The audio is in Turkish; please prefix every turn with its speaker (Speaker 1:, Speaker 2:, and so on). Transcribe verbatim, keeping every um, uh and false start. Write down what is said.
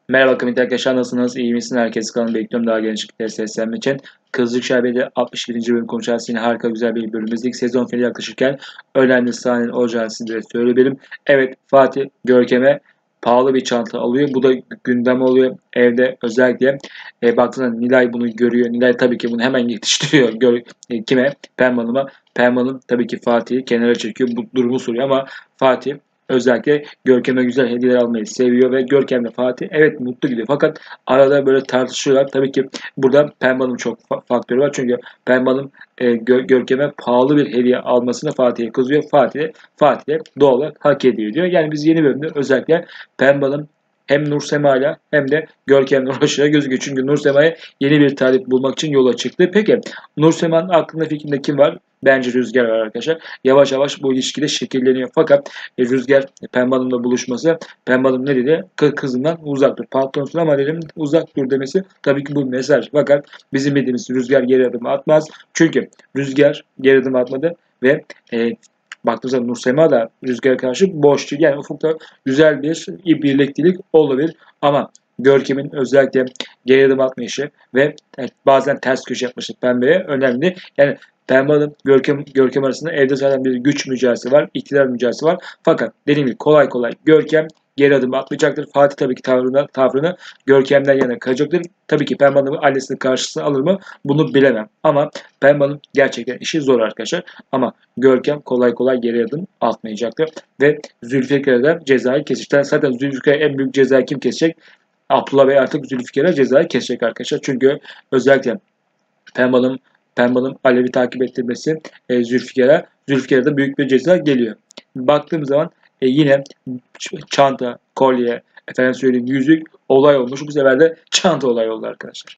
Speaker 1: Merhaba kıymetli arkadaşlar, nasılsınız? İyi misin? Herkes kanalını bekliyorum daha gençlikleri seslenmek için. Kızılcık Şerbeti altmış birinci bölüm konuşacağız. Yine harika güzel bir bölümümüzdeyiz. Sezon finali yaklaşırken önemli sahnenin olacağını sizlere söyleyebilirim. Evet, Fatih Görkem'e pahalı bir çanta alıyor. Bu da gündem oluyor evde özellikle. E, baktığında Nilay bunu görüyor. Nilay tabii ki bunu hemen yetiştiriyor. Gör, e, kime? Pembe Hanım'a. Pembe Hanım tabii ki Fatih'i kenara çekiyor. Bu durumu soruyor ama Fatih özellikle Görkem'e güzel hediyeler almayı seviyor ve Görkem'le Fatih evet mutlu gidiyor. Fakat arada böyle tartışıyorlar. Tabii ki burada Pembe Hanım çok fa- faktörü var. Çünkü Pembe Hanım e, Gö- Görkem'e pahalı bir hediye almasına Fatih'e kızıyor. Fatih Fatih de doğal olarak hak ediyor diyor. Yani biz yeni bölümde özellikle Pembe Hanım hem Nur Sema'yla hem de Görkem'le uğraşarak gözüküyor. Çünkü Nur Sema'ya yeni bir talip bulmak için yola çıktı. Peki Nur Sema'nın aklında fikrinde kim var? Bence Rüzgar var arkadaşlar. Yavaş yavaş bu ilişkide şekilleniyor. Fakat e, Rüzgar e, Pembe Hanım'la buluşması, Pembe Hanım ne dedi? Kız kızından uzak dur. Patronsun ama dedim uzak dur demesi tabii ki bu mesaj. Fakat bizim bildiğimiz Rüzgar geri adım atmaz. Çünkü Rüzgar geri adım atmadı ve e, baktığımızda Nursema da Rüzgar'a karşı boş değil. Yani ufukta güzel bir birliktelik olabilir. Ama Görkem'in özellikle geri adım atmayışı ve bazen ters köşe yapması Pembe'ye önemli. Yani Pembe Hanım Görkem, Görkem arasında evde zaten bir güç mücadelesi var, iktidar mücadelesi var. Fakat dediğim gibi kolay kolay Görkem geri adım atmayacaktır. Fatih tabii ki tavrını, tavrını Görkem'den yana kayacaktır. Tabii ki Pembe Hanım annesinin karşısına alır mı bunu bilemem. Ama Pembe Hanım gerçekten işi zor arkadaşlar. Ama Görkem kolay kolay geri adım atmayacaktır. Ve Zülfikar'a da cezayı kesecek. Zaten Zülfikar'a en büyük cezayı kim kesecek? Abdullah Bey artık Zülfikar'a cezayı kesecek arkadaşlar. Çünkü özellikle Pembe Hanım, Pembe Hanım Alev'i takip ettirmesi e, Zülfikar'a. Zülfikar'a da büyük bir ceza geliyor. Baktığım zaman e, yine çanta, kolye, efendim söyleyeyim yüzük olay olmuş. Bu sefer de çanta olay oldu arkadaşlar.